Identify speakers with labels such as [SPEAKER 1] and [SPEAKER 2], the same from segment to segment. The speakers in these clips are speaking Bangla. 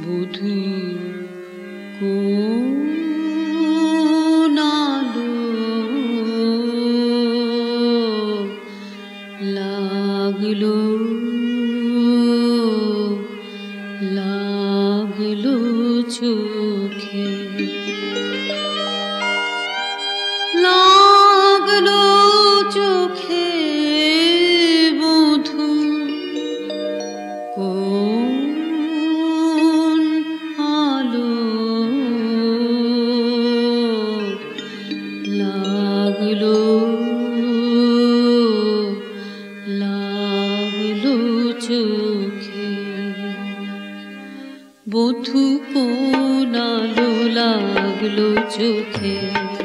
[SPEAKER 1] বধূ কোন আলো লাগলো লাগলো চোখে, লাগলো চোখে বধূ কোন আলো লাগলো লাগলো চোখে, বধূ কোন আলো লাগলো চোখে,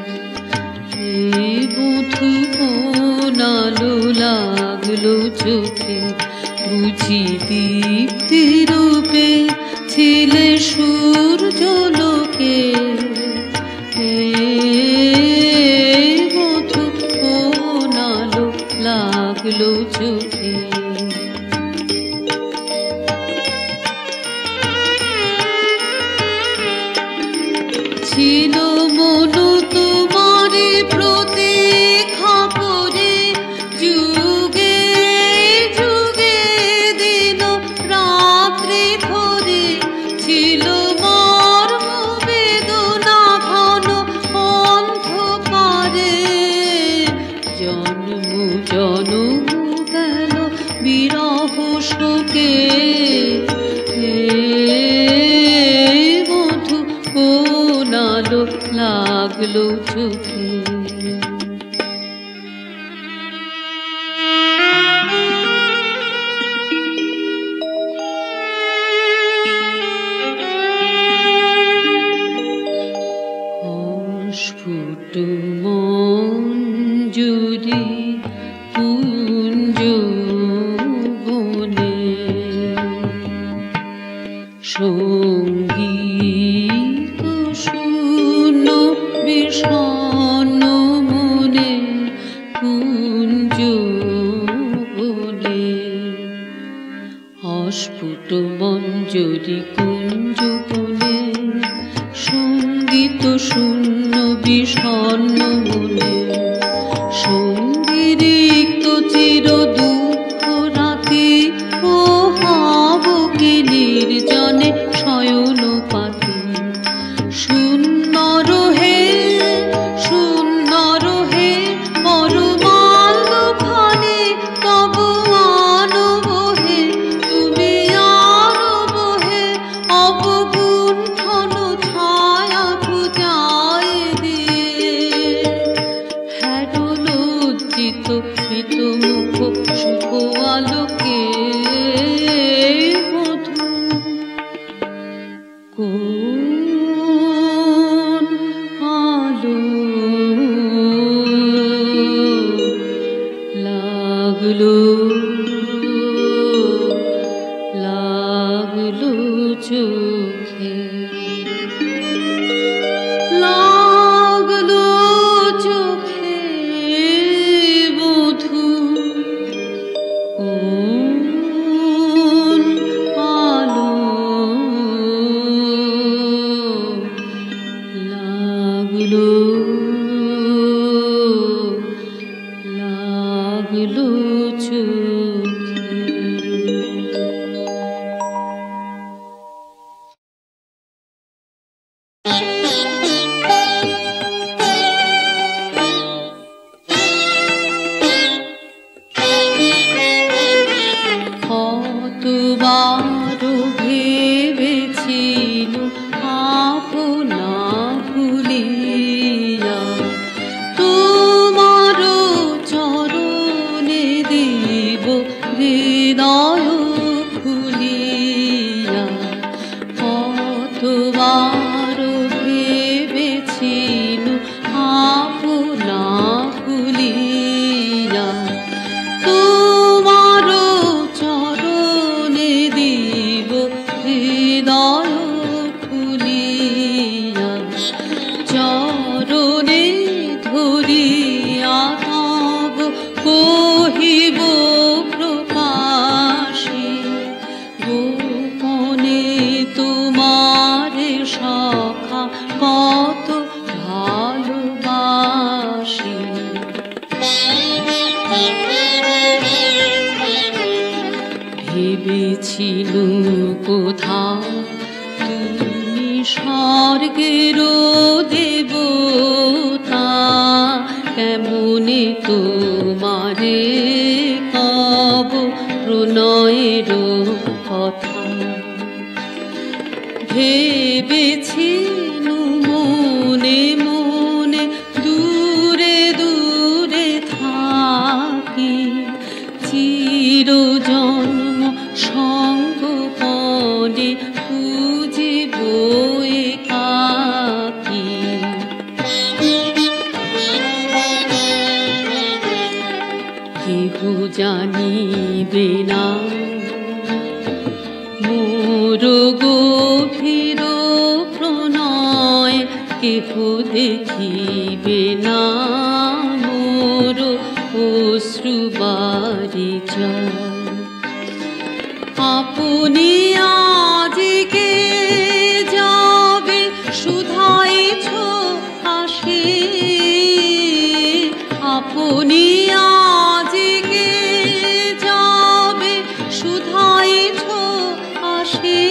[SPEAKER 1] বধূ কোন আলো লাগলো চোখে, বুঝি দীপ্তি রূপে ছিলে সূর্যলোকে, বধূ কোন আলো লাগলো চোখে। ছিল মন তোমারে প্রতীক্ষা করে, যুগে যুগে দিন রাত্রি ধরে, ছিল মর্ম বেদনা ঘন অন্ধকারে, জন্ম জন্ম গেল বিরহ শোকে, বধূ কোন আলো লাগলো চোখে। অস্ফুট মঞ্জুরি কুঞ্জ বনে, সঙ্গীত শূন্য বিষণ্ণ মনে কুঞ্জ বনে, অস্ফুট মঞ্জুরি কুঞ্জ বনে, সঙ্গীত শূন্য বিষণ্ণ মনে, সঙ্গীরিক্ত চির দুঃখ রাতি ও হাবকে নির্জনে শয়ন পাতি, শূন্য রহে শূন্য রহে পরমাল্য খানে, তব আনবহে তুমি আনবহে, অবগুণ্ঠন ছায়া পূজায় দিয়ে, হ্যাঁ লজ্জিত স্মিত মুখ শুভ আলোকে, বধূ কোন আলো লাগলো লাগলো চোখে, লাগলো চোখে বধূ কোন আলো লাগলো লাগলো চোখে। কতবার ভেবেছিল আপনা ভুলিয়া, তোমার চরণে দিব হৃদয় খুলিয়া, কতবার ভেবেছিল আপনা ভুলিয়া, তোমার চরণে দিব হৃদয় খুলিয়া, চরণে ধরিয়া তব কহিব প্রকাশে, ভেবেছিল কোথাও তুমি স্বর্গেরও দেবতা, কেমনে তোমারে কব প্রণয়েরও কথা। ভেবেছিল মনে মনে দূরে দূরে থাকি, চিরজন্ম সঙ্গপনে পুজিব একাকী। কেহ জানিবে না মোর গভীর প্রণয়, কেহ দেখিবে না মোর অশ্রুবারিচয়। আপনি আজকে যাবে শুধাইছ আসে, আপনি আজকে যাবে শুধাইছ আসে,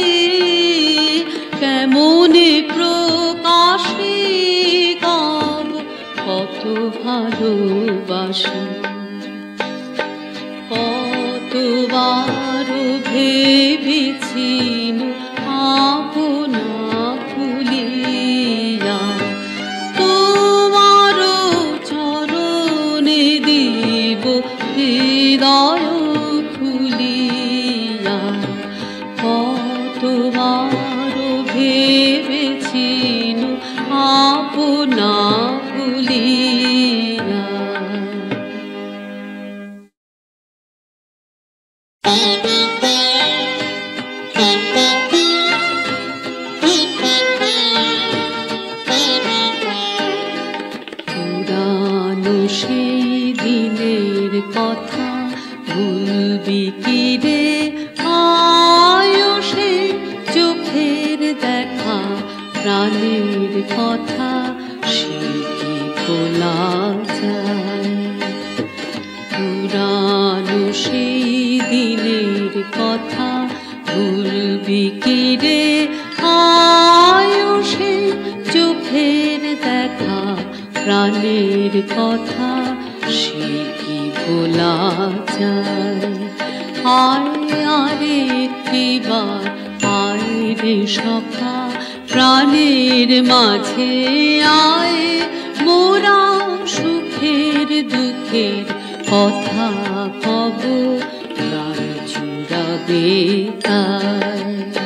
[SPEAKER 1] কেমনে প্রকাশে কব কত ভালোবাসি। কতবার ভেবেছিল আপনা ভুলিয়া, তোমার চরণে দিব হৃদয় খুলিয়া। কতবার ভেবেছিল আপনা ভুলিয়া। পুরানো সেই দিনের কথা ভুলবি কি রে, আয়ুষে চোখের দেখা প্রাণের কথা সে কি ভোলা যায়। পুরানো সেই দিনের কথা ভুলবি কি রে, আয়ুষে চোখের দেখা প্রাণের কথা সে কি ভোলা যায়। আয় আরে একটিবার আয় রে সখা প্রাণের মাঝে আয়, মোরা সুখের দুঃখের কথা কব প্রাণ জুড়াবে তাই।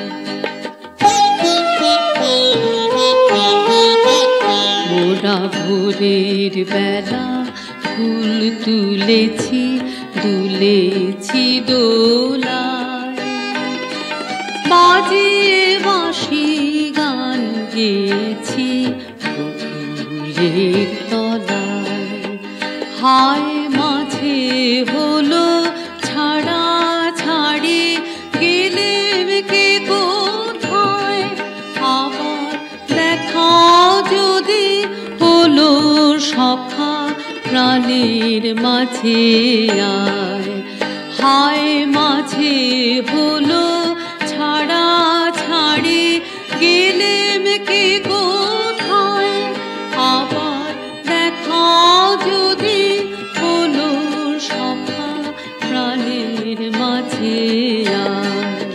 [SPEAKER 1] মোরা ভোরের বেলা ফুল তুলেছি দুলেছি দোলায়, বাজিয়ে বাঁশি গান গেয়েছি ফুলের তলায়। হায় মাঝে হলো ছাড়া ছাড়ি, গেলেম কে কোথায়, আবার দেখা যদি হলো সখা প্রাণের মাঝে আয়। হায় মাঝে হলো ছাড়া ছাড়ি, গেলেম কে কোথায়, আবার দেখা যদি হলো সখা প্রাণের মাঝে আয়।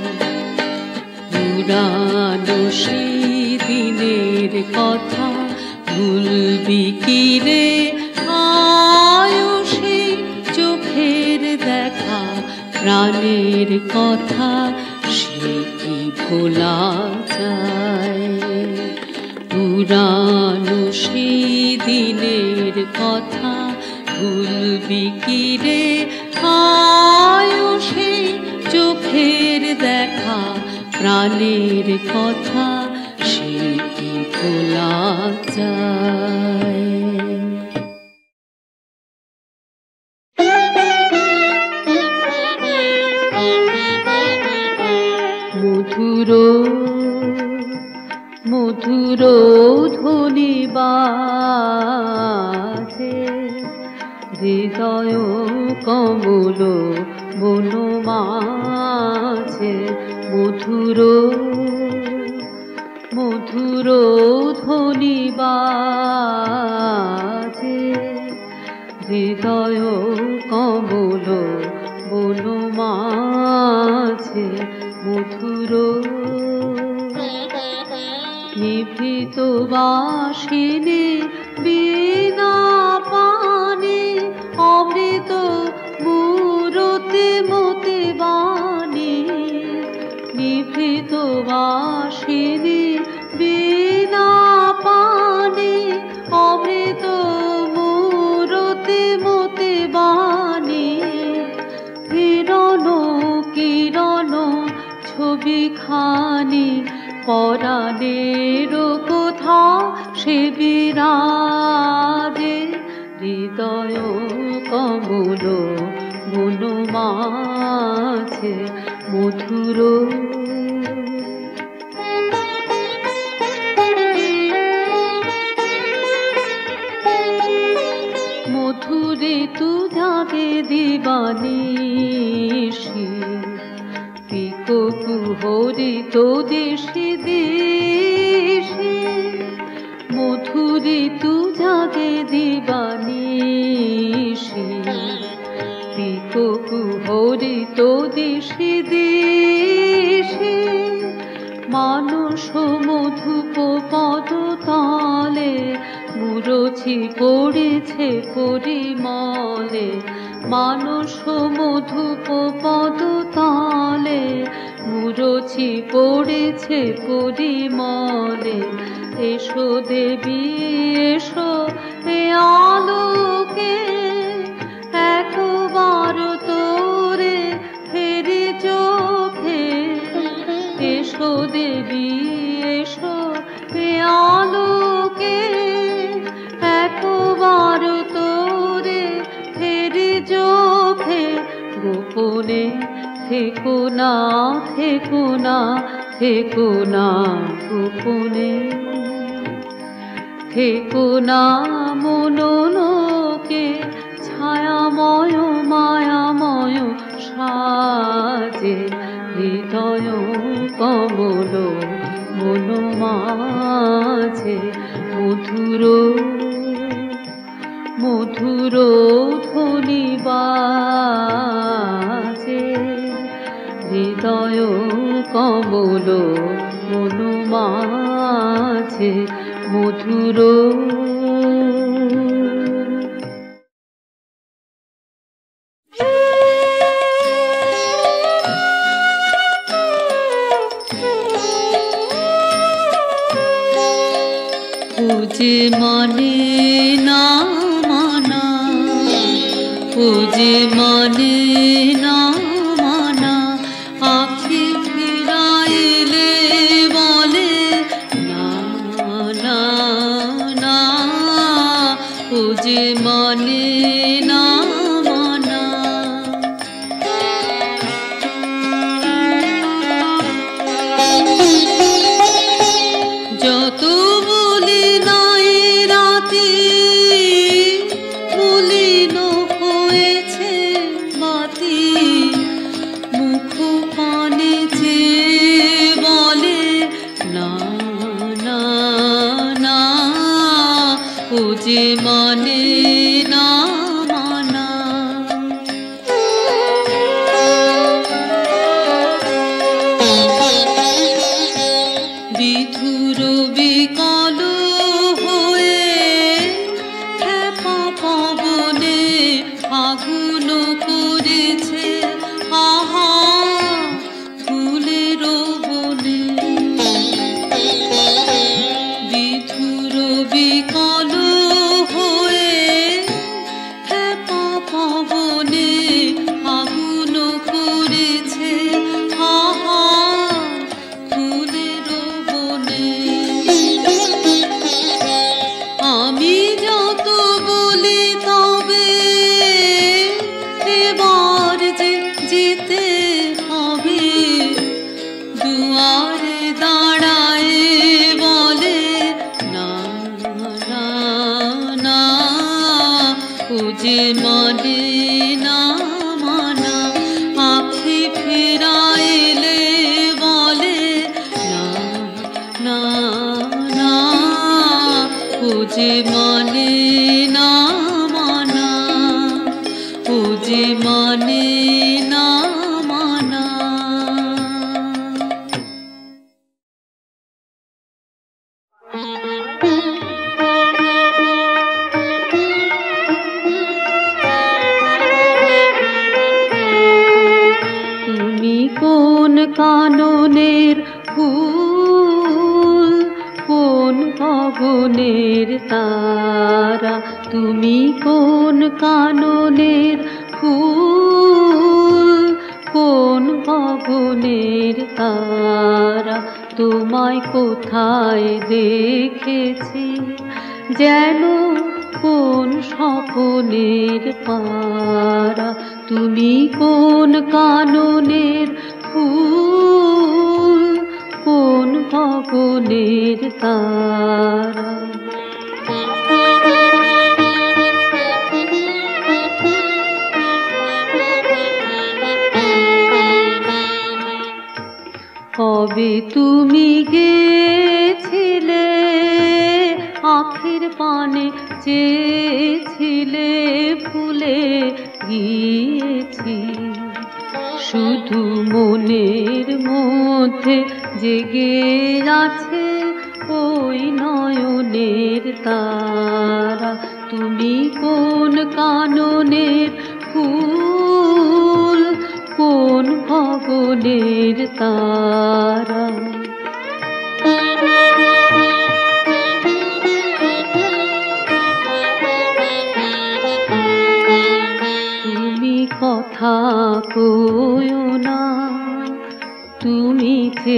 [SPEAKER 1] পুরানো সেই দিনের কথা ভুলবি কি রে, আয়ুষে চোখের দেখা প্রাণের কথা সে কি ভোলা যায়। পুরানো সেই দিনের কথা ভুলবি কি রে, আয়ুষে চোখের দেখা প্রাণের কথা সে কি ভোলা যায়। মধুর মধুর ধ্বনি বাজে, হৃদয় কমল বনমা বাসিনী বিনা পানে অমৃত মূরতি মতি বাণী হিরণ কিরণ ছবি খানি পরাণের কোথা সে বিরাজে হৃদয় কমল মন মাঝে মধুর মধুরে তু জাগে দিবানিশি পিকো কুহরি তো দেশে দেশে মধুরে তু জাগে দিবানিশি পিকো কুহরি তো দেশে দেশে মানস মধুপ পদতলে মুরছি পড়েছে পরিমলে মানস মধুপ পদতলে মুরছি পড়েছে পরিমলে এসো দেবী এসো এ আলোকে একবার তোরে ফেরি চোখে এসো দেবী এসো এ আলোকে একবার তোরে ফেরি চোখে গোপনে থেকো না থেকো না থেকো না গোপনে থেকো না মনোলোকে ছায়াময় মায়াময় সাজে হৃদয় কমল মন মাঝে মধুর মধুর ধ্বনি বাজে হৃদয় কমল মন মাঝে মধুর पूजे माने ना माना पूजे माने ना माना आँखें फिराइले बोले ना ना ना पूजे माने ना माना जो तू पूजे माने ना माना বিধুর বিকল হয়ে খেপা পবনে আগুন করেছে আহা ফুলের বনে বিধুর বিকল হয়ে খেপা পবনে আগুন করেছে আহা ফুলের বনে আমি যত বলি তবে এবার যে যেতে হবে দুয়ারে দাঁড়ায় বলে না না না पूजे माने ना माना आँखें फिराइले बोले ना ना ना पूजे माने ना माना पूजे माने ना माना কোন কাননের ফুল, কোন গগনের তারা তুমি, কোন কাননের ফুল, কোন গগনের তারা তোমায় কোথায় দেখেছি, যেন কোন স্বপনের পারা তুমি, কোন কাননের ফুল, কোন গগনের তারা। কবে তুমি গেছিলে আখের পানে চেয়েছিলে, ভুলে গিয়েছি, শুধু মনের মধ্যে জেগে আছে ওই নয়নের তারা তুমি, কোন কাননের ফুল, কোন গগনের তারা। তুমি কথা কইও না, তুমি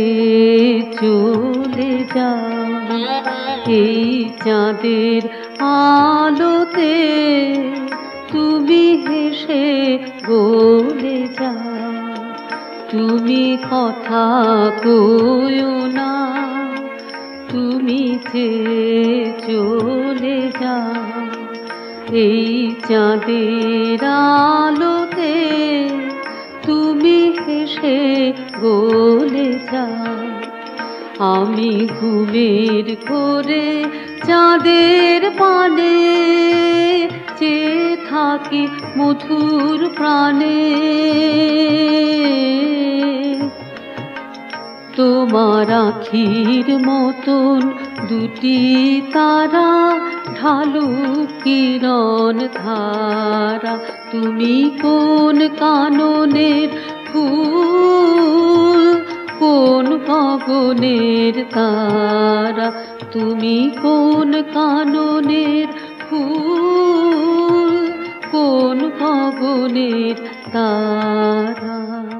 [SPEAKER 1] চলে যাও, এই চাঁদের আলোতে তুমি হেসে বলে যাও। তুমি কথা কইও না, তুমি চলে যাও, এই চাঁদের আলোতে তুমি হেসে বলে যাও। আমি ঘুমের ঘোরে চাঁদের পানে চেয়ে থাকি মধুর প্রাণে, তোমার আখির মতন দুটি তারা ঢালু কিরণ ধারা তুমি, কোন কাননের ফুল, কোন গগনের তারা তুমি, কোন কাননের ফুল, কোন গগনের তারা।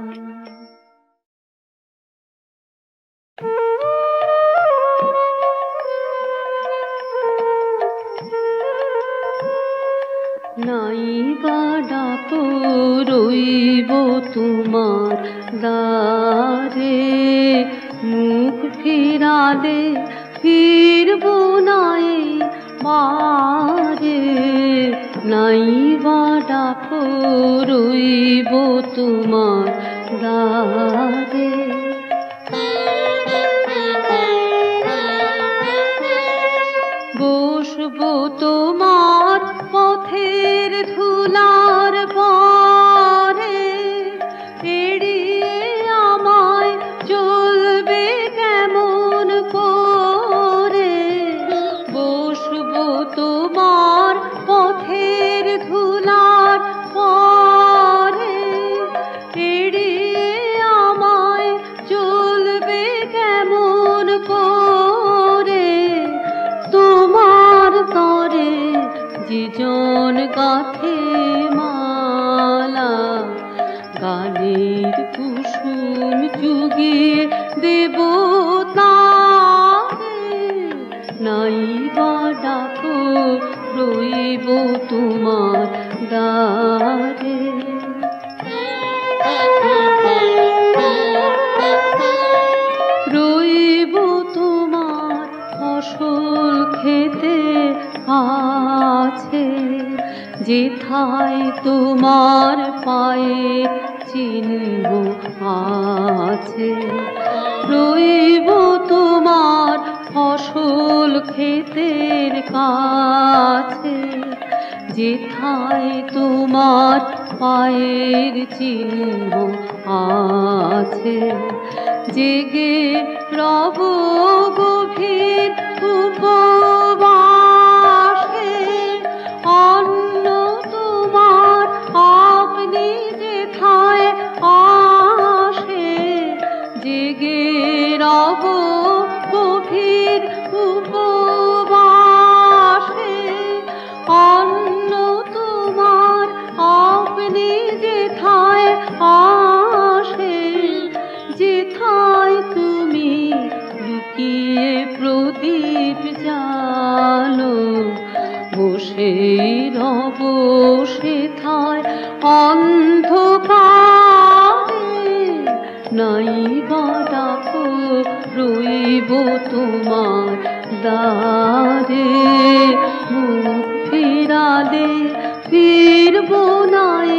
[SPEAKER 1] নাই বা ডাকো রইব তোমার দ্বারে, মুখ ফিরালে ফিরব নাই বারে। নাই বা ডাকো রইব তোমার দ্বারে, বসবো তোমার পথের ধুলার পরে, এড়িয়ে আমায় চলবে কেমন করে। বসবো তোমার পথের ধুলার পরে, এড়িয়ে আমায় চলবে কেমন করে। তোমার তরে যেজন গাথে মালা, গানের কুসুম চুগিয়ে দেব তারে। নাই বা ডাকো রইব তোমার দ্বারে, রইব তোমার ফসল খেতে আছে, যেথায় তোমার পায়ে চিহ্ন আছে। রইব তোমার ফসল ক্ষেতের কাছে, যেথায় তোমার পায়ের চিহ্ন আছে। জেগে রব গভীর উপবাসে, অন্ন তোমার আপনি যেথায় আসে। জেগে রব এই রব সেথায় অন্ধকারে, নাই বা ডাক রইব তোমার দ্বারে। মুখ ফিরালে ফিরব নাই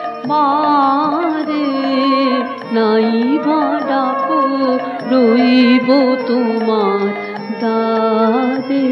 [SPEAKER 1] বারে, নাই বা ডাক রইব তোমার দ্বারে।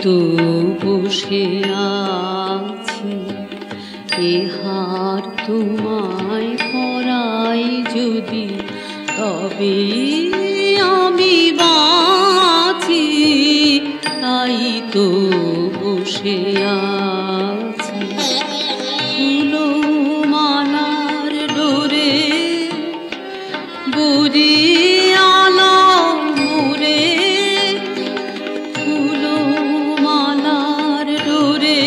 [SPEAKER 1] তো বসে আছি, এ হার তোমায় পরাই যদি, তবে আমি বাঁচি। তাই তো বসে আছি ফুলো মালার ডোরে, বুড়ি আলো মোরে। ফুলো মালার ডোরে,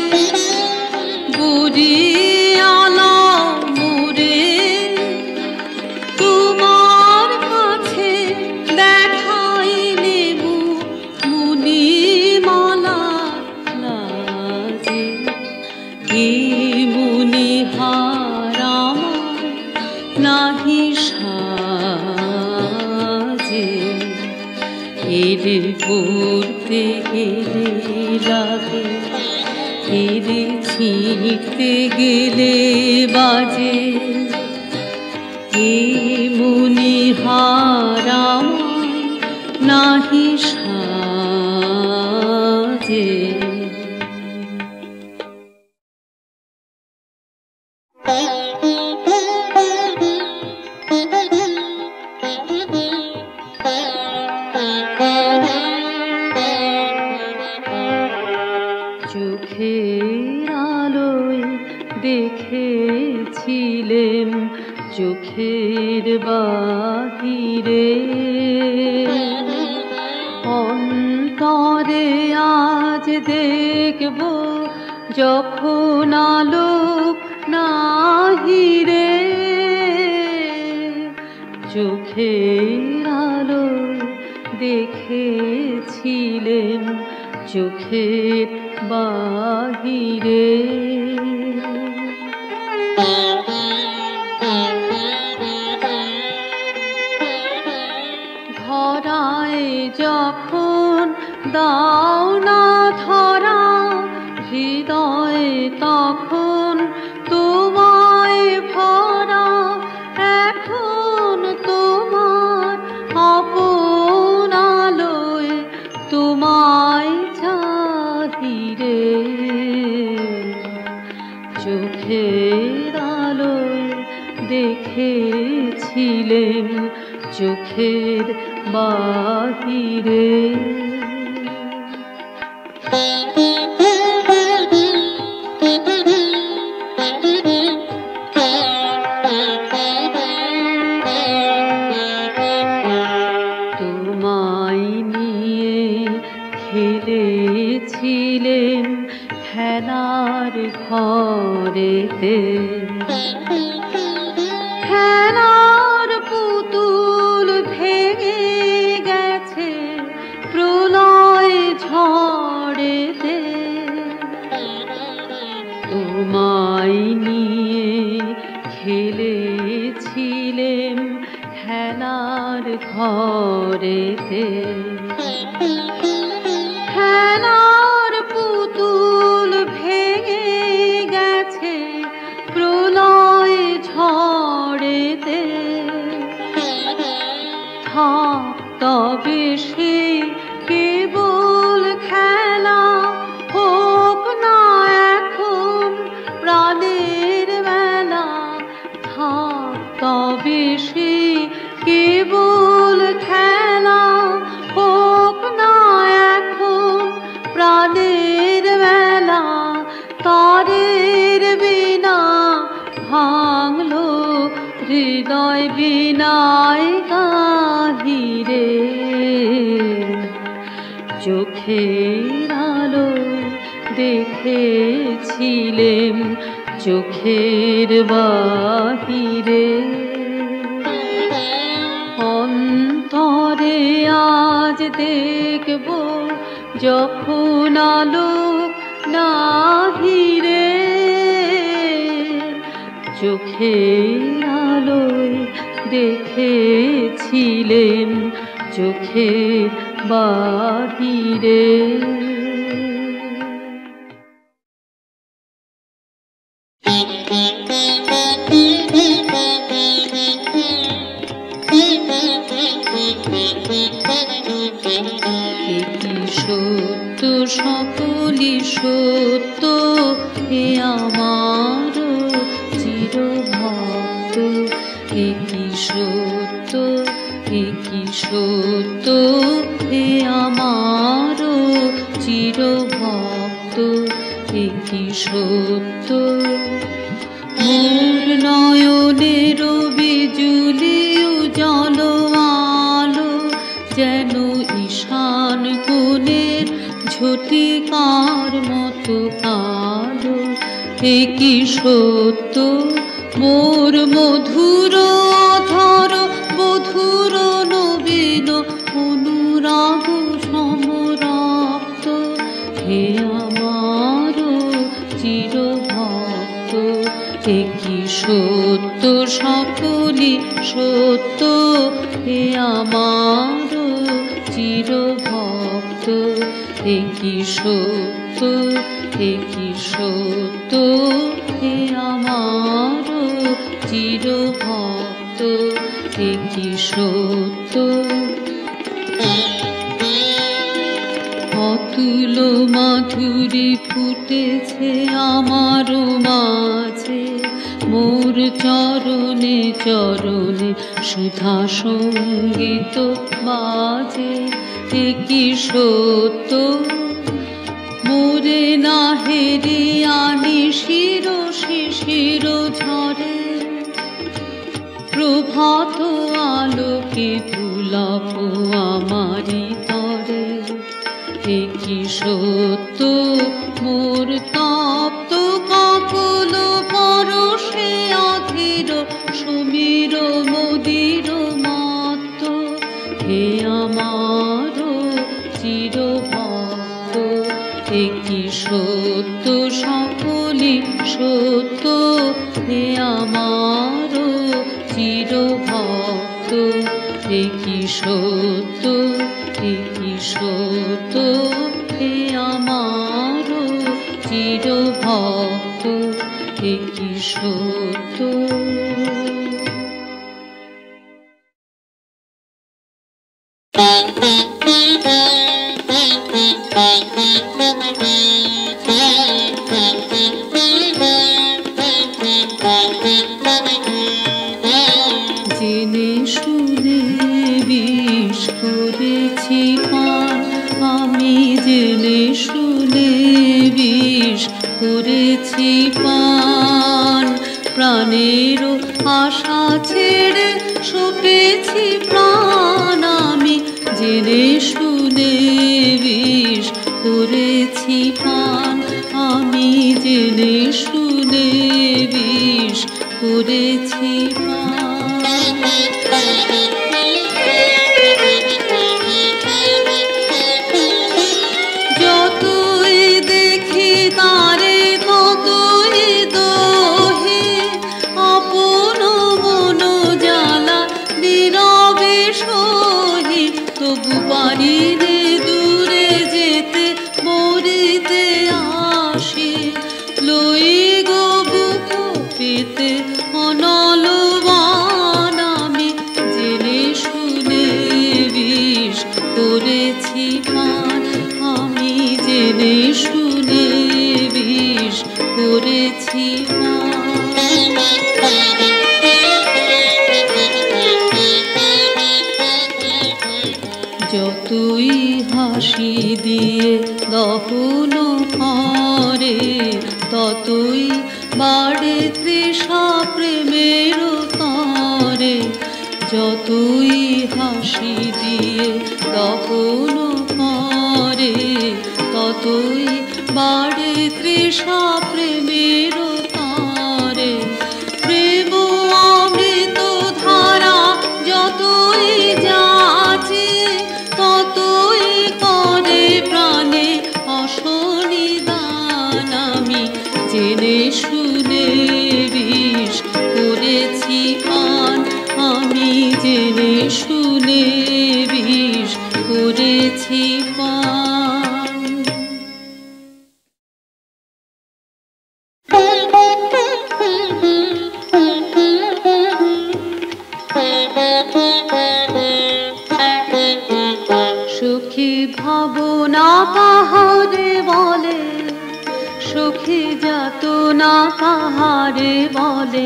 [SPEAKER 1] বুড়ি আলো মোরে। তোমার কাছে দেখাই নেব মুনি মালা লাজে, হে মুনি হার আমার নাহি সাজে। এর পড়তে গেলে লাগে, এর ছিঁড়তে গেলে বাজে। হে মুনি হার আমার নাহি সাজে। চোখের আলোয় দেখেছিলেম চোখের বাহিরে, অন্তরে আজ দেখব যখন আলোক নাহিরে। চোখের আলোয় দেখেছিলেন চোখের বাহিরে। ধরায় যখন দাও না ধরা, হৃদয় তখন তোমায় ভরা। এখন তোমার আপন আলোয় তোমায় চাহিরে। চোখের আলোয় দেখেছিলেন চোখের বাহিরে। তোমায় নিয়ে খেলেছিলেন খেলার ঘরেতে, খেলার পুতুল ভেঙে গেছে প্রলয় ঝড়েতে। তোমায় নিয়ে খেলেছিলেন খেলার ঘরেতে, খেলার পুতুল ভেঙে গেছে প্রলয় ঝড়েতে। থাক তবে সে কেবল খেলা, হোক না এখন প্রাণের বেলা। থাক তবে সে কেবল খেলা, হোক না এখন প্রাণের বেলা। তারের বিনা ভাঙলো হৃদয় বিনায় গাহিরে। চোখের আলোয় দেখেছিলেম চোখের বাহিরে। অন্তরে আজ দেখব যখন আলোক নাহিরে। চোখের আলোয় দেখেছিলেন চোখের বাহিরে। সকলি সত্য, হে আমার চিরভক্ত। একই সত্য, একই সত্য, হে আমার চিরভক্ত। একই সত্য। মোর নয়নের বিজুলি উজ্জ্বল আলো, যেন ঈশান কোণের ঝটিকার মতো কালো। একই সত্য, মোর মধুর অধর বধুর নবীন অনুরাগ সমরক্ত, হে আমার চিরভক্ত। একই সত্য, সকলি সত্য, হে আমার চিরভক্ত। একই সত্য, একই সত্য, হে আমার চিরভক্ত। একই সত্য। অতুল মাধুরী ফুটেছে আমার মাঝে, মোর চরণে চরণে সুধা সঙ্গীত বাজে। একই সত্য, মোরে না হেরিয়া নিশির শিশির ঝরে, প্রভাত আলোকে তুলাপ আমারি তরে। একই সত্য, মোর তপ্ত কাকল পরশে আধীর সমীর মদির মত্ত, হে আমার চিরভক্ত। একই সত্য, সকলি সত্য, হে আমার চিরভক্ত। একই সত্য, একই সত্য, হে আমার চিরভক্ত। একই সত্য। জেনে শুনে বিষ করেছি পান, আমি জেনে শুনে বিষ করেছি পান। প্রাণের আশা ছেড়ে সপেছি প্রাণ, আমি জেনে শুনে বিষ করেছি পান। আমি জেনে শুনে বিষ করেছি পান। যতই দেখি তারে ততই দোহে, আপন মন জ্বালা নীরবে সহি। তবু পারি রে দূরে যেতে, মরিতে আসি লই গো বুক পেতে অনলবান। আমি জেনে শুনে বিষ করেছি পান, আমি জেনে শুনে বিষ করেছি পান। যতই হাসি দিয়ে দহন করে, ততই বাড়ে তৃষা প্রেমের তরে। যতই হাসি দিয়ে দহন করে, ততই বাড়ে তৃষা প্রেমের তরে। প্রেম অমৃত ধারা যতই যাচে, ততই করে প্রাণে অসনিদান। আমি জেনে শুনে বিষ করেছি পান, আমি জেনে শুনে বিষ করেছি পান। সখী ভাবনা পাহাড়ে না কাহারে বলে।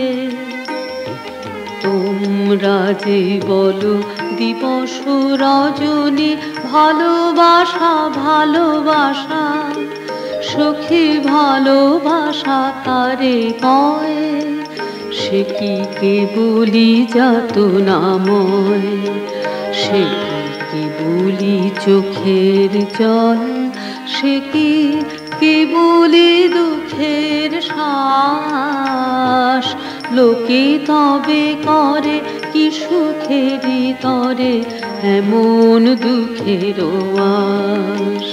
[SPEAKER 1] তোমরা যে বলো দিবস রজনী ভালোবাসা ভালোবাসা, সখী ভালোবাসা কারে কয়? সে কি কেবলি যাতনাময়, সে কি কেবলি চোখের জল, সে কি কেবলি দুঃখের শ্বাস? লোকে তবে করে কি সুখেরই তরে এমন দুঃখের আশ।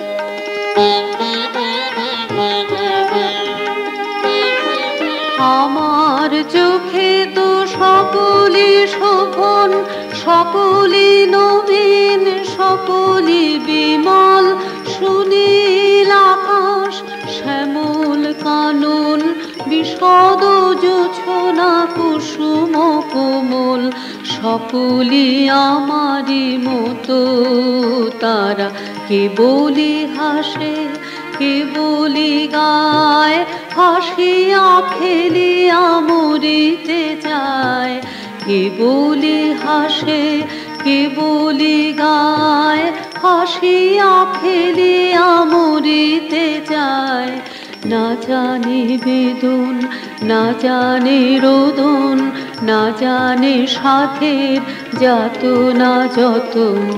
[SPEAKER 1] আমার চোখে তো সকলই শোভন, সকলই নবীন, সকলই বিমল, সুনীল আকাশ, শ্যামল কানন, বিশদ জোছনা, কুসুম কোমল, সকলই আমারই মতো তারা। কেবলই হাসে, কেবলই গায়, হাসিয়া খেলিয়া মরিতে যায়। কেবলই হাসে, কেবলই গায়, হাসিয়া খেলিয়া মরিতে যায়। না জানে বেদন, না জানে রোদন, না জানে সাধের যাতনা যত।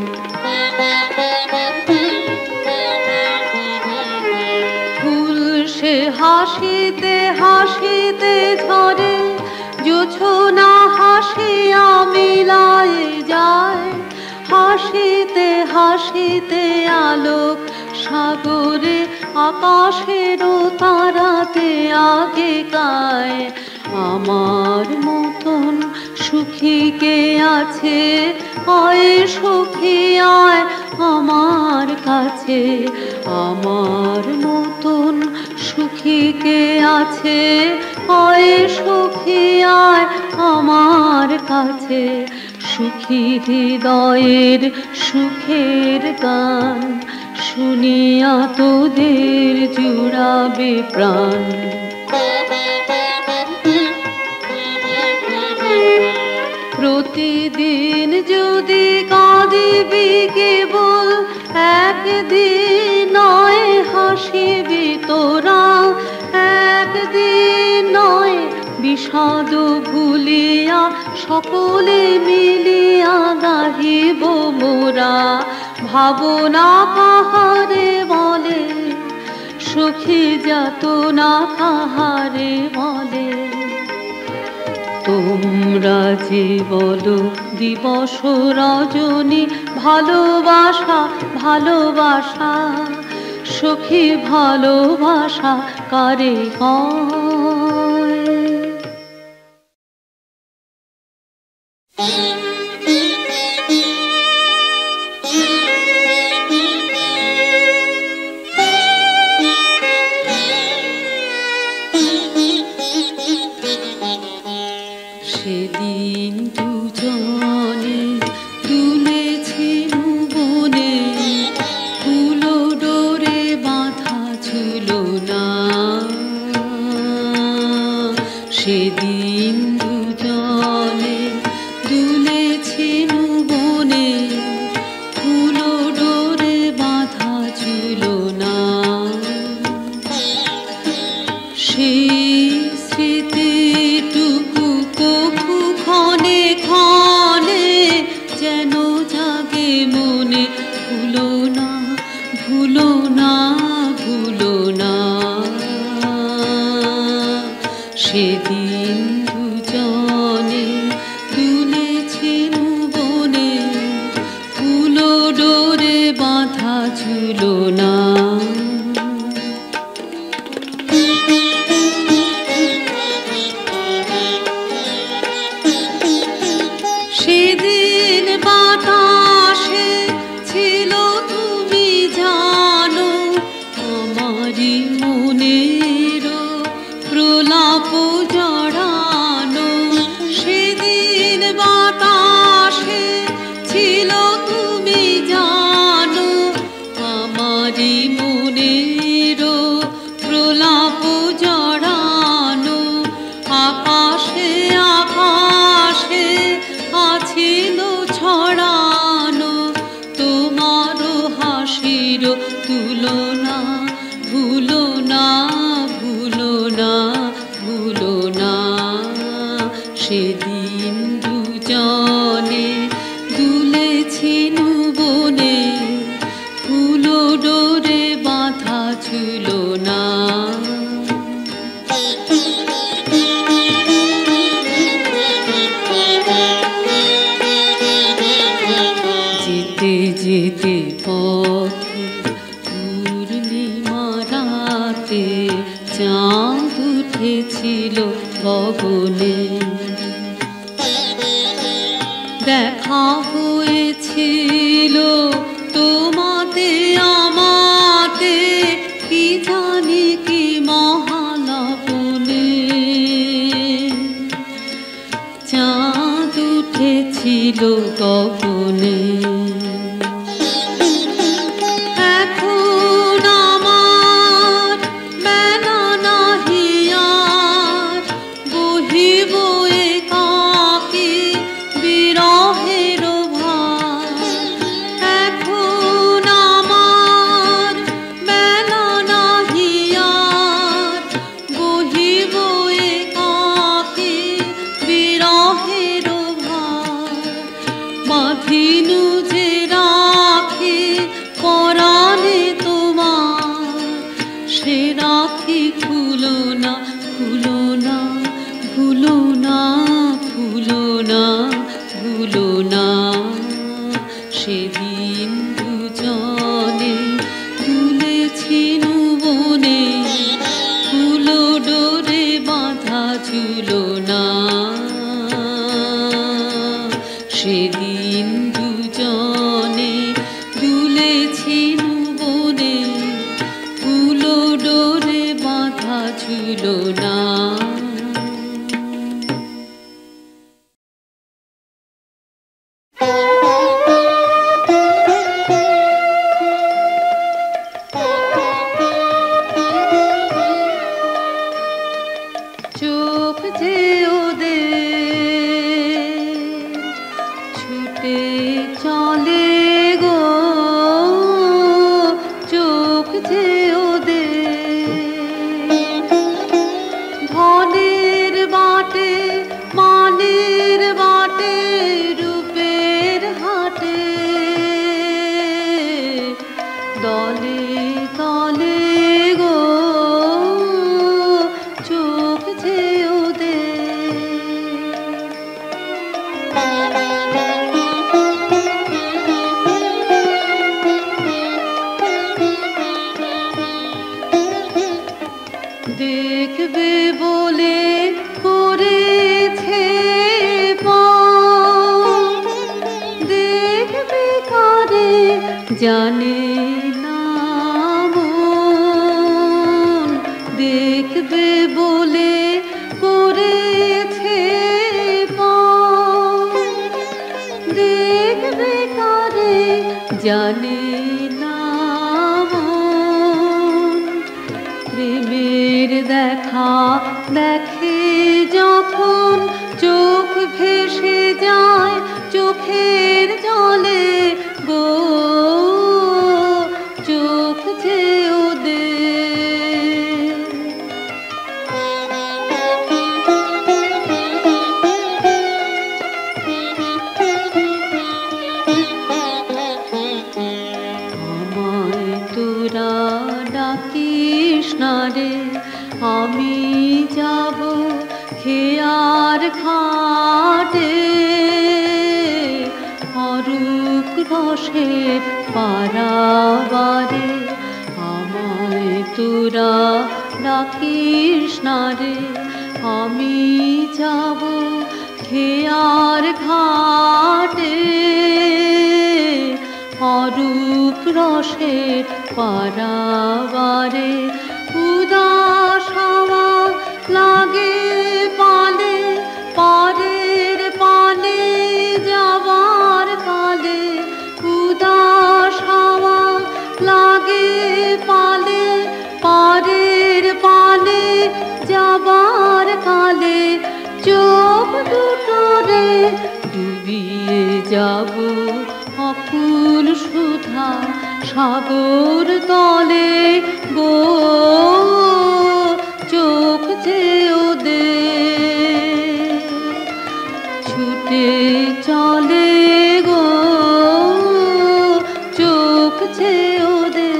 [SPEAKER 1] ফুল সে হাসিতে হাসিতে ঝরে, জোছনা হাসিয়া মিলায় যায়। হাসিতে হাসিতে আলোক সাগরে, আকাশেরও তারাতে আগে গায়। আমার মতন সুখী কে আছে? আয় সুখী আয় আমার কাছে। আমার মতন সুখী কে আছে? আয় সুখী আয় আমার কাছে। সুখী হৃদয়ের সুখের গান শুনিয়া তোদের জুড়াবে প্রাণ। প্রতিদিন যদি কাঁদিবি কেবল, একদিন নয় হাসিবি তোরা। একদিন নয় বিষাদ ভুলিয়া সকলে মিলিয়া গাহিব মোরা। ভাবনা কাহারে বলে, সুখী যাতনা কাহারে বলে? তোমরা যে বলো দিবস রজনী ভালোবাসা ভালোবাসা, সখী ভালোবাসা কারে হয়? সেদিন দুজনে দুলেছি ভুবনে, ফুল ডোরে বাঁধা ঝুলনা। যেতে পথে পূর্ণিমা রাতে চাঁদ উঠেছিল গগনে, দেখা হয়েছিল তোমাতে আমাতে কি জানি কি মহালাপনে। চাঁদ উঠেছিল গগনে। এখন আমার মেলা নাহি আর, বহিব একাকী বিরহের ভার। এখন আমার মেলা নাহি আর, বহিব একাকী বিরহের ভার। বাঁধিনু যে রাখি পরাণে তোমার, সে রাখি খুলো না, খুলো না, ভুলো না, ভুলো না, ভুলো না। সেদিন দুজনে তুলেছি বনে, ফুলো ডোরে বাঁধা ঝুলো না। সেদিন দুজনে দুলেছি বনে, ফুলো ডোরে বাঁধা ঝুলো না। চোখ যে ওদের ছুটে চলে গো, চোখ যে ওদের ধনের বাটে মানের বাটে রূপের হাটে, দলে দলে গো চোখ যে দেখবে বলে করেছে দেখবে কারে জানে না মন, দেখবে বলে করেছে দেখবে কারে জানে না মন। প্রেমের দেখা দেখে যখন চোখ ভেসে যায় চোখের জলে গো, চোখ যে ওদের আমায় তোরা ডাকিস না রে, আমি যাব খেয়ার ঘাটে। অরূপ রসের পারাবারে আমায় তোরা ডাকিস না রে, আমি যাব খেয়ার ঘাটে। অরূপ রসের পারাবারে উদাস হাওয়া লাগে পালে, পারের পালে যাবার কালে। উদাস হাওয়া লাগে পালে, পারের পালে যাবার কালে। চোখ দুটোরে ডুবিয়ে যাব অকুল সুধা সাগর তলে গো, চোখ যে ওদের ছুটে চলে গো, চোখ যে ওদের।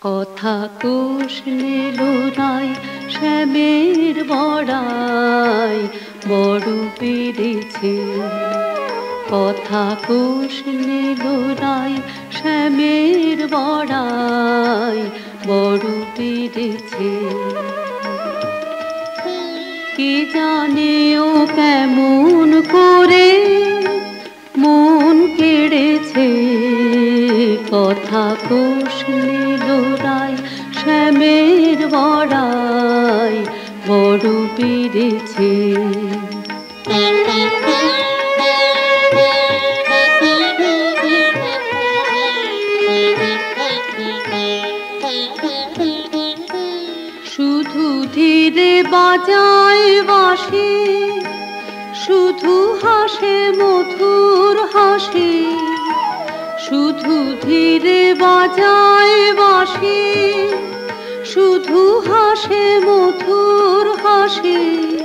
[SPEAKER 1] কথা কোষ নিল রায় শ্যামের বড়াই বড় পেরেছে। কথা কোষ নিল রায় শ্যামের বড়াই বড় পেরেছে। কে জানে ও কেমন করে মন কেড়েছে। কথা কোষ নিল রায় শ্যামের বড়াই বড় পেরেছে। শুধু ধীরে বাজায় বাঁশি, শুধু হাসে মধুর হাসি। শুধু ধীরে বাজায় বাঁশি, শুধু হাসে মধুর হাসি।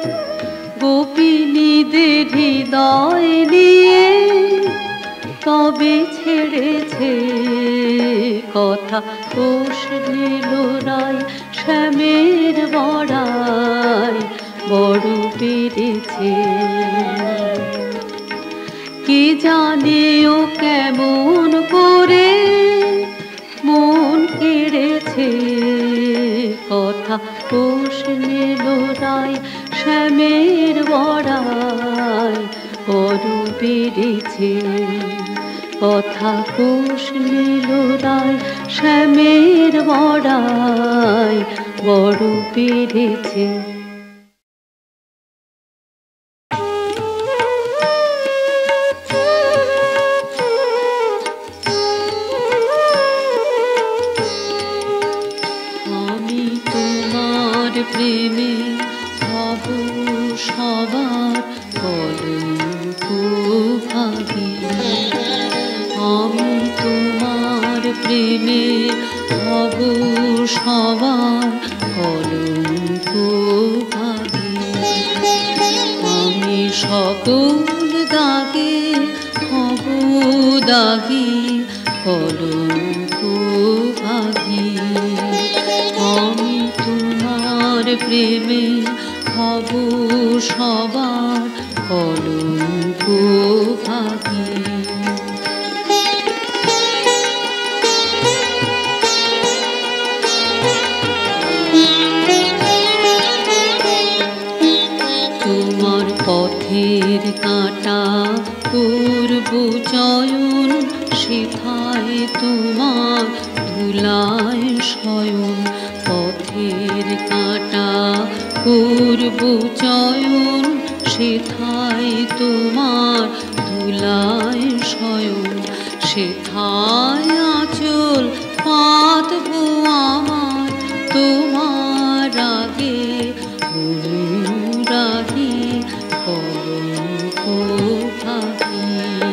[SPEAKER 1] গোপিনীদের হৃদয় নিয়ে তবে ছেড়েছে। কথা কোষ নিল রায় শ্যামের বড়াই বড় পেরেছে। কে জানে ও কেমন করে মন কেড়েছে। কথা কোষ নিল রায় শ্যামের বড়াই বড় পেরেছে। কথা কোষ নিল রায় শ্যামের বড়াই বড় পেরেছে। আমি তোমার প্রেমে হব সবার কলঙ্ক ভাগী। আমি তোমার প্রেমে হব সবার কলঙ্ক ভাগী। আমি সকল দাগে হব দাগী কলঙ্ক ভাগী। আমি তোমার প্রেমে হব সবার কলঙ্ক ভাগী। তোমার পথের কাঁটা করব চয়ন, সেথায় তোমার ধুলায় শয়ন। পথের কাঁটা করব চয়ন, সেথায় তোমার ধুলায় শয়ন। সেথায় আঁচল পাতবো আমার তোমার আগে অনুরাগী কলঙ্ক ভাগী।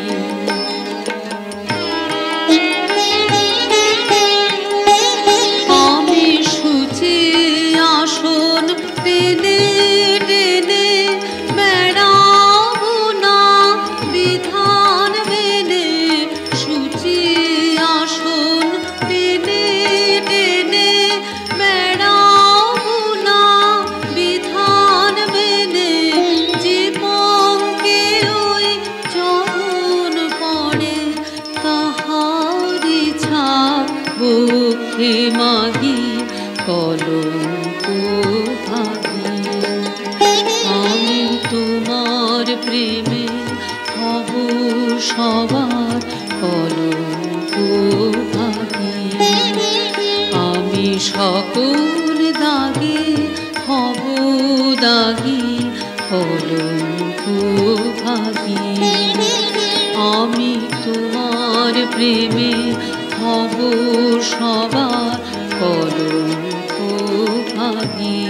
[SPEAKER 1] আমি সুচি আসন টেনে টেনে বেড়াবো না বিধান মেনে। সুচি আসন টেনে টেনে বেড়াবো না বিধান মেনে। যে পঙ্কে ওই চরণ পড়ে তাহারি ছাপ বুকে মাগি কলঙ্ক ভাগী। আমি তোমার প্রেমে হব সবার কলঙ্ক ভাগী। আমি সকল দাগে হব দাগী কলঙ্ক ভাগী। আমি তোমার প্রেমে হব সবার কলঙ্ক ভাগী।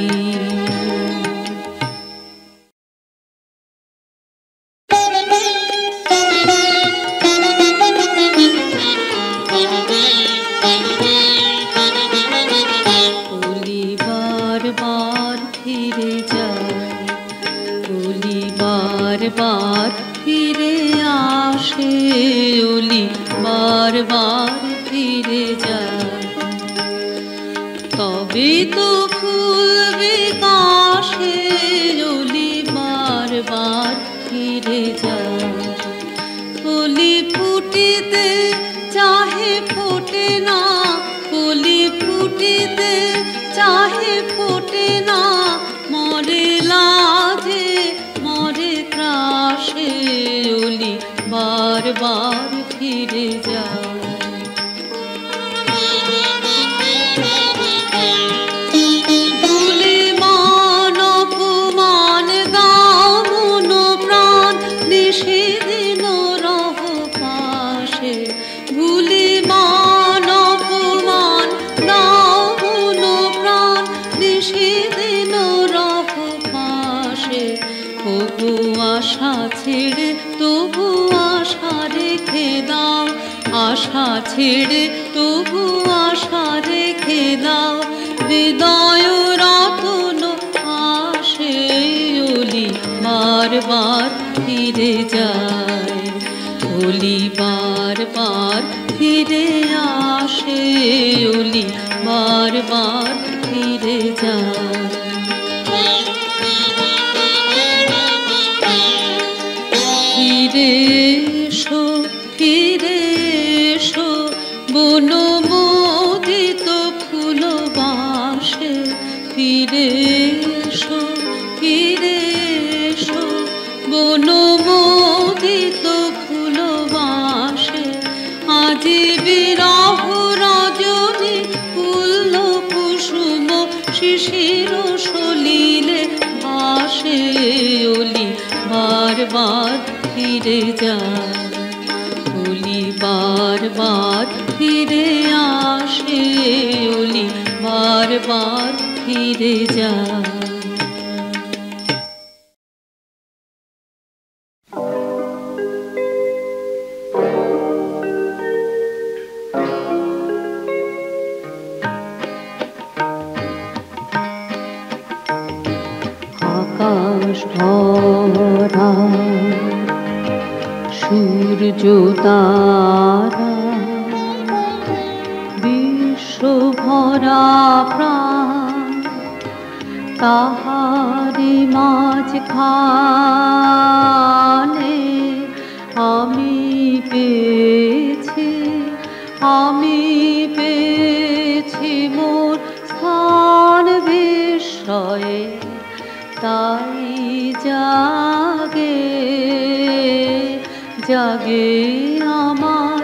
[SPEAKER 1] বারবার ফিরে যায়, ওলি বারবার ফিরে আসে। ওলি বারবার ফিরে যায়। তবে তো ফুল বিকাশে অলি বারবার ফিরে যায়। কলি ফুটিতে চাহে ফোটে না, কলি ফুটিতে চাহে ফোটে না, মরে লাজে মরে ত্রাসে অলি বারবার ফিরে যায়। ভুলে মান অপমান দাও মন প্রাণ, নিষেদিন রহ পাশে। ভুলে মান অপমান দাও মন প্রাণ, নিষেদিন রহ পাশে। তবু আশা ছেড়ে তবু আশা রেখে দাও, আশা ছেড়ে তবু আশা রেখে দাও। হৃদয় রতন আসে অলি বারবার ফিরে যায়, অলি বারবার ফিরে আসে অলি বারবার ফিরে যায়। ফিরে এসো ফিরে এসো বনমোদিত ফুল বাসে। ফিরে এসো ফিরে এসো বনমোদিত ফুল বাসে। আজি বিরহ রজনী ফুল কুসুম শিশির সলিলে ভাসে অলি বারবার ফিরে যায়, অলি বারবার ফিরে আসে অলি বারবার ফিরে যায়। আকাশ ভরা সূর্য তারা, বিশ্ব ভরা প্রাণ, তাহারি মাঝখানে আমি পেয়েছি, আমি পেয়েছি মোর স্থান বিস্ময়ে। তাই জাগে জাগে আমার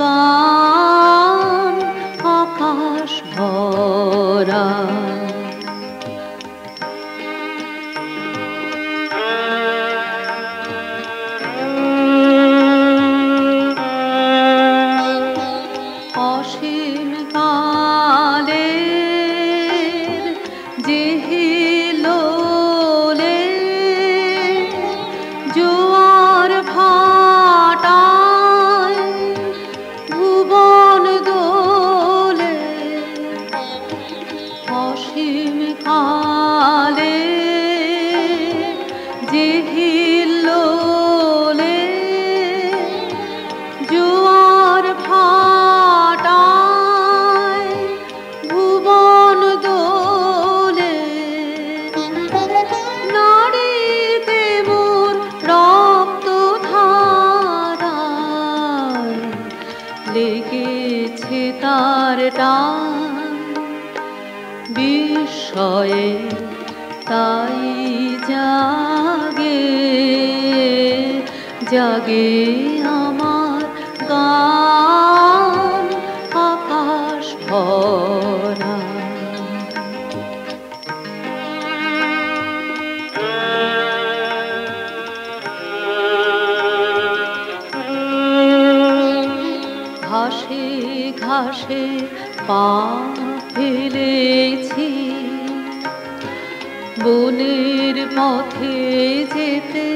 [SPEAKER 1] গান আকাশ ভরা। অসীম কালের যে হিলোলে জোয়ার ভাটায় ভুবন দোলে, অসীম কালে যে হিলোলে জোয়ার ভাটায় ভুবন দোলে। নাড়িতে মোর রক্ত ধারায় লেগেছে তার টান বিস্ময়ে। তাই জাগে জাগে আমার গান আকাশ ভরা। ঘাসে ঘাসে পা ফেলেছি, বনের পথে যেতে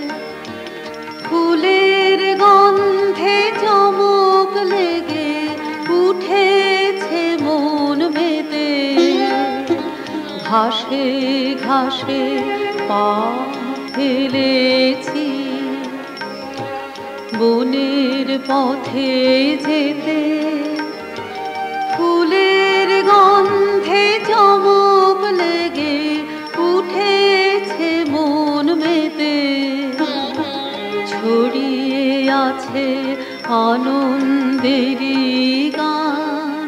[SPEAKER 1] ফুলের গন্ধে চমক লেগে উঠেছে মন মেতে। ঘাসে ঘাসে পা ফেলেছি, বনের পথে যেতে ফুলের গন্ধে আনন্দেরই গান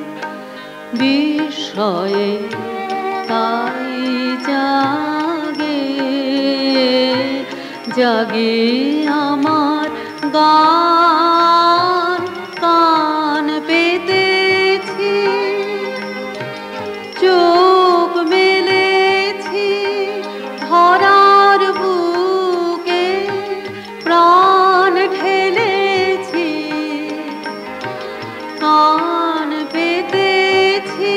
[SPEAKER 1] বিস্ময়ে তাই জাগে জাগে আমার গান কান পেতেছি চোখ মেলেছি ধরার বুকে প্রাণ ঢেলেছি কান পেতেছি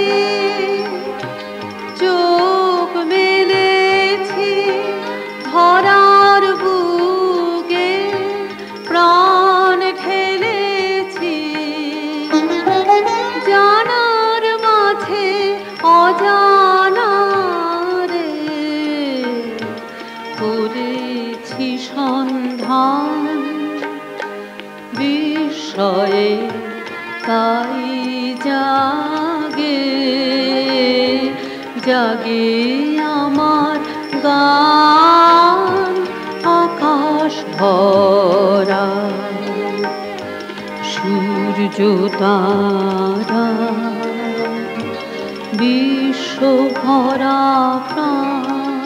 [SPEAKER 1] চোখ মেলেছি ধরার বুকে প্রাণ ঢেলেছি জানার মাঝে অজানা রে করেছি সন্ধান বিস্ময়ে তাই জাগে জাগে আমার গান আকাশ ভরা সূর্য তারা বিশ্ব ভরা প্রাণ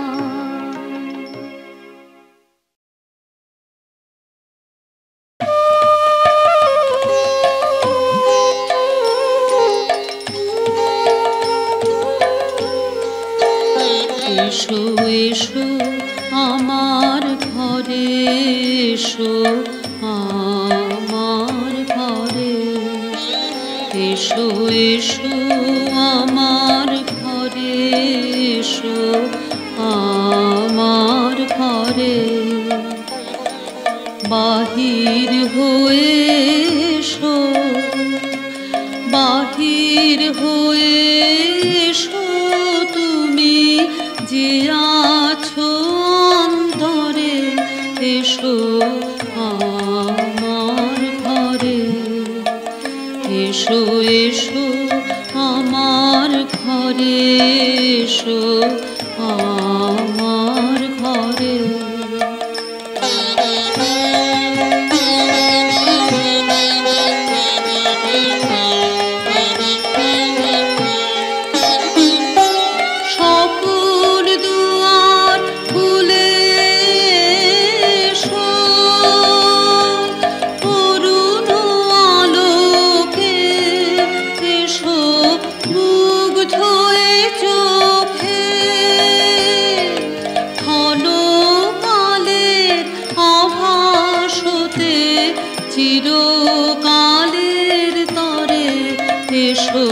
[SPEAKER 1] এসো এসো আমার ঘরে এসো আমার ঘরে এসো এসো আমার ঘরে এসো আমার ঘরে বাহির হয়ে এসো বাহির হয়ে এসো তুমি যে আছো অন্তরে এসো আমার ঘরে এসো এসো আমার ঘরে এসো আমার ঘরে চিরকালের তরে এসো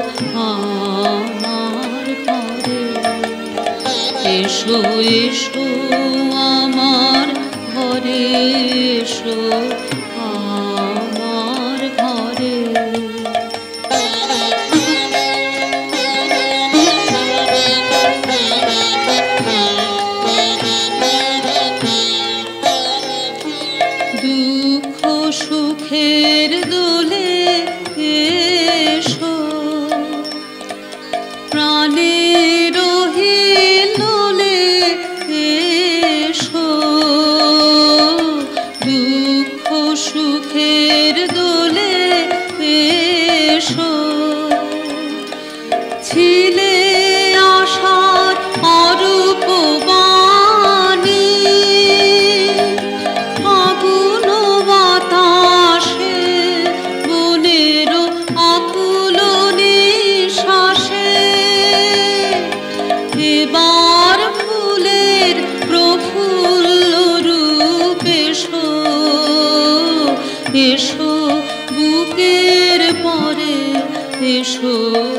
[SPEAKER 1] আমার ঘরে এসো এসো আমার ঘরে এসো আমার ঘরে দুঃখ সুখের দোলে এসো প্রাণের হিলোলে এসো দুঃখ সুখের দোলে এসো ছিলে আশার অরূপ বাণী আগুন বাতাসে বনের আকুল নিঃশ্বাসে এবার ফুলের প্রফুল্ল রূপ এসো এসো বুকের পরে এসো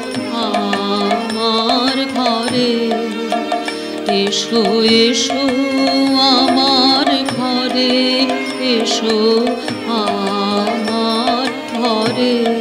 [SPEAKER 1] আমার ঘরে এসো এসো আমার ঘরে এসো আমার ঘরে